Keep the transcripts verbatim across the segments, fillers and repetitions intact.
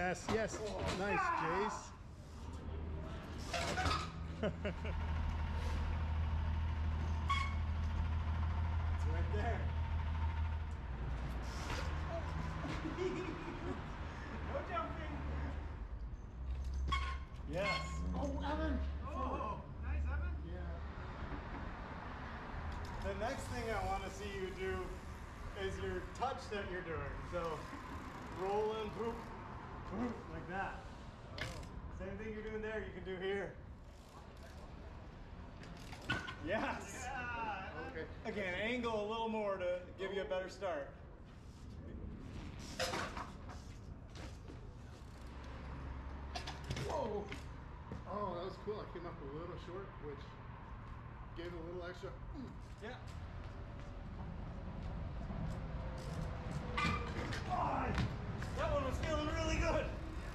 Yes, yes. Oh, nice, Jace. It's right there. No jumping. Yes. Oh, Evan. Oh, nice, Evan. Yeah. The next thing I want to see you do is your touch that you're doing. So roll and poop, poop, like that. Oh. Same thing you're doing there, you can do here. Yes. Yeah. Okay. Again, angle a little more to give you a better start. Whoa. Oh, that was cool. I came up a little short, which gave it a little extra. Yeah. Oh, that one was feeling really good.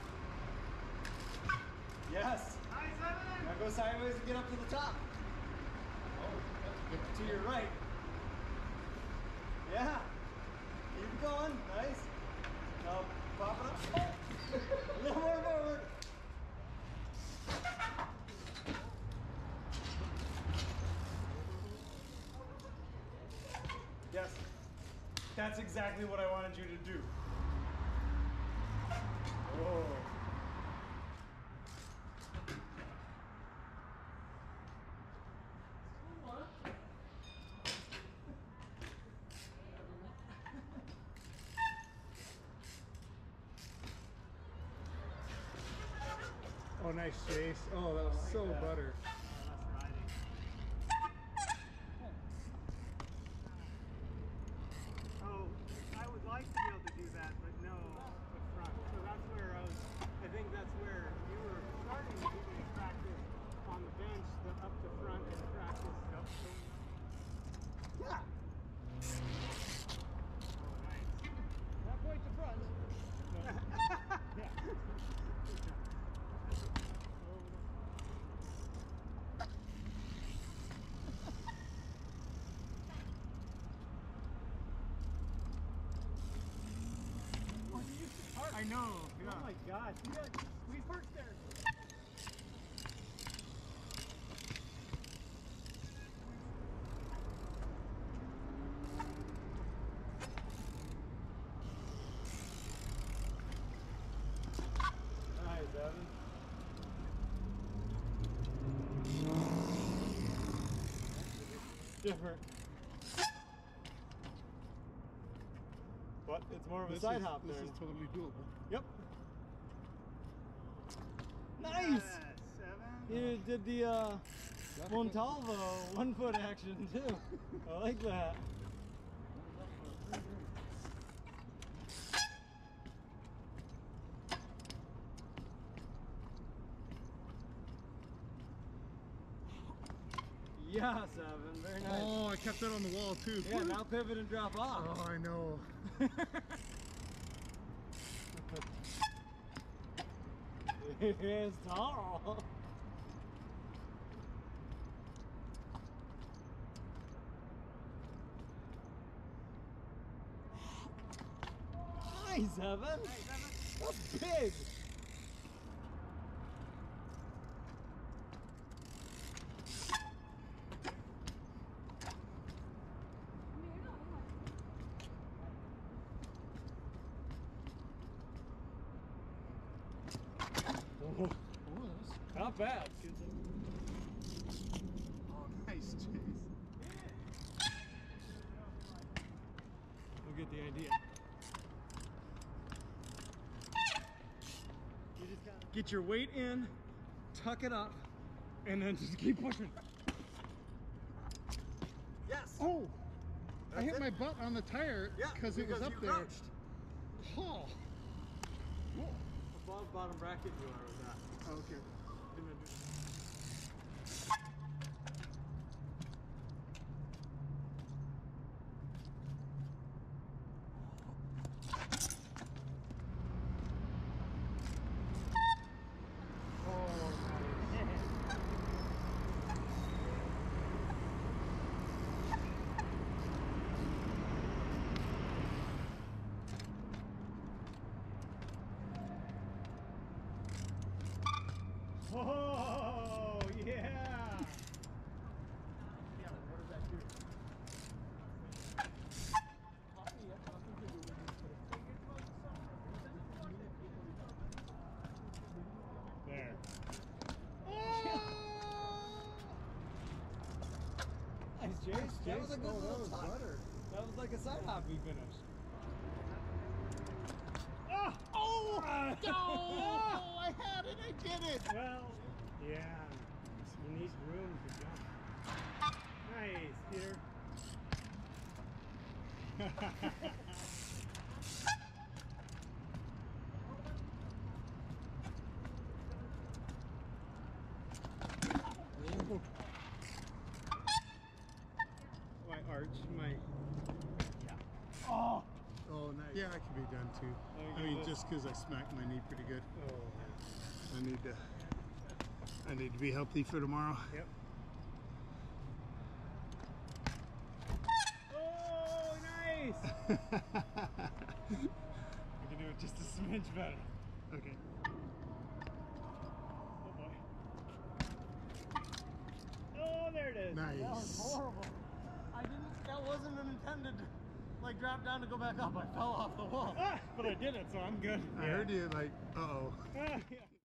Yes. Nice, Evan. Now go sideways and get up to the top. Oh, that's good. To your right. Yeah. Keep going. Nice. Now pop it up. Oh. A little more forward. Yes. That's exactly what I wanted you to do. Oh. Oh, nice, Jace. Oh, that was Oh, so yeah. butter. Oh, that's riding. Oh, I would like to be able to do that, but no, the front. So that's where I was, I think that's where you were starting to do the practice on the bench, the up to front and practice. Yep. Yeah. Oh, nice. Not quite the front. Yeah. I know. Yeah. Oh my gosh. You got squeeze parks there. Nice, Evan. Different. But it's more of a This side is, hop this there. is totally doable. Yep. Nice! Yes, Evan. You did the uh, Montalvo one foot action too. I like that. Yes, Evan. Very nice. Oh, I kept that on the wall too. Yeah, now pivot and drop off. Oh, I know. It's tall. Nice, Evan. Nice, Evan. That's big. Oh, that's Not bad. oh, nice, Chase. We'll get the idea. You just gotta get your weight in, tuck it up, and then just keep pushing. Yes. Oh, That's I hit it. my butt on the tire Yeah, because it was because up you there. crouched. Oh. Whoa. Above bottom bracket you are with that. Oh, okay. Gonna do- Oh, yeah. Yeah, but what does that do? Coffee has nothing to do with it, but if they get close to something, There. nice, Jace. That was a good Oh, little that was touch. butter. That was like a side hop we finished. Oh! Oh! Oh! I had it. I did it. Well, yeah. You need room to jump. Nice, Peter. My arch, my. Oh! Oh, nice. Yeah, I could be done too. There I you mean, go. just because I smacked my knee pretty good. Oh. I need to. I need to be healthy for tomorrow. Yep. Oh, nice! I can do it just a smidge better. Okay. Oh boy. Oh, there it is. Nice. That was horrible. I didn't. That wasn't intended to like drop down to go back up. I fell off the wall. Ah, but I did it, so I'm good. I heard you like, uh oh. Ah, yeah.